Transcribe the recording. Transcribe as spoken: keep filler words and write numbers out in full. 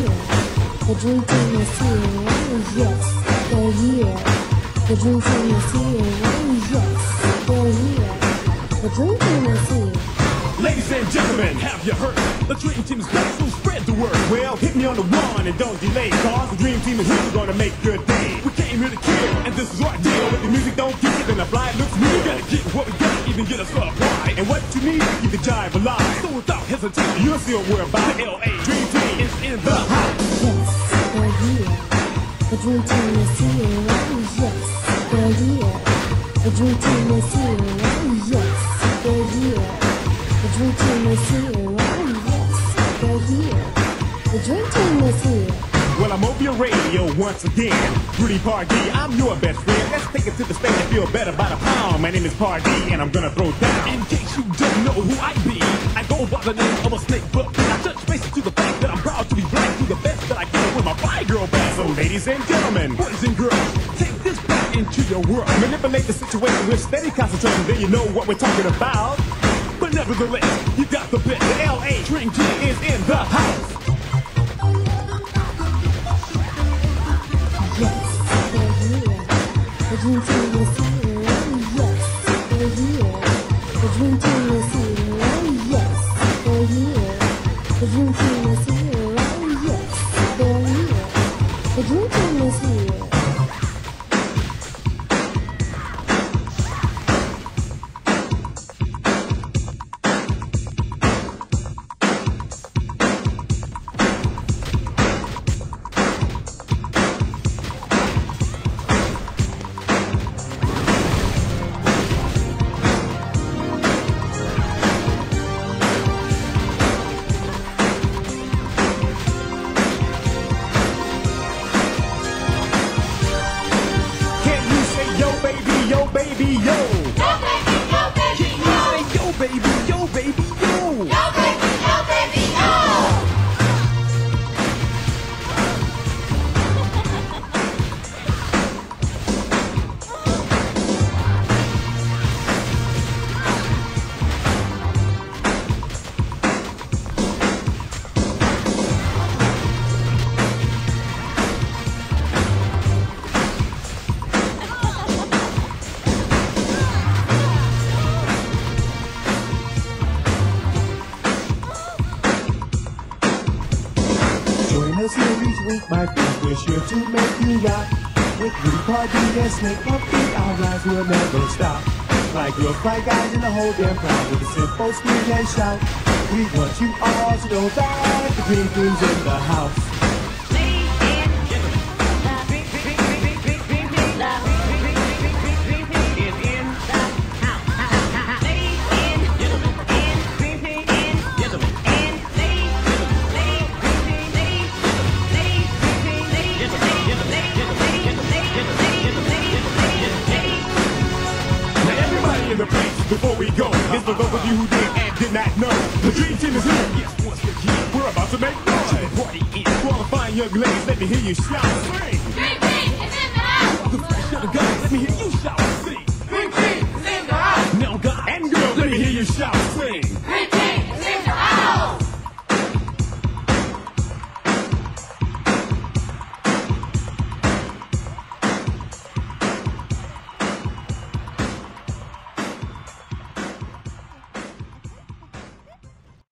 here. The dream team is here. Oh yes, they're here. The dream team is here. Oh yes, they're here. The dream team is here. Ladies and gentlemen, have you heard? The Dream Team is back, so spread the word. Well, hit me on the one and don't delay, cause the Dream Team is here, we're gonna make good day. We came here to kill, and this is our deal. If the music don't get it, then the fly looks real. We gotta get what we got, even get us up right. And what you need, keep the jive alive. So without hesitation, you'll see what we're about. The L A Dream Team is in the house. Yes, they're here. The Dream Team is here. Oh yes, they're here. The Dream Team is here. Oh yes, they're here. The Dream Team is here. Oh yes, they're here. The Dream Team is here. Well, I'm over your radio once again. Rudy Pardee, I'm your best friend. Let's take it to the stage and feel better by the pound. My name is Pardee, and I'm gonna throw down. In case you don't know who I be, I go by the name of a snake, but I touch bases to the fact that I'm proud to be black, do the best that I can with my fly girl back. So, ladies and gentlemen, boys and girls, take this back into your world. Manipulate the situation with steady concentration, then you know what we're talking about. But nevertheless, you got the bit. The L A Dream Team is in the house. Yes, they're here. The Dream Team is here. Oh yes, they're here. The Dream Team is here. Oh yes, they're here. The Dream Team is here. Oh yes, they're here. The Dream Team is here. Yo, baby, yo. Yo, baby, yo, baby, yo. Yo, baby, yo, baby, yo. Yo, baby, yo, baby, yo. Join us here each week, my friends, we're sure to make you rock. With Rudy Pardee and Snake Puppy, our rhymes will never stop. Fly girls, fly guys, and the whole damn crowd with a simple scream and shout. We want you all to know that the Dream Team's in the house. In the place before we go, it's for those of you who did and did not know. The Dream Team is here. Yes, once again, we're about to make noise. The party is qualifying young ladies. Let me hear you shout and sing. Dream Team is in the house. The fresh young guys, let me hear you shout and sing.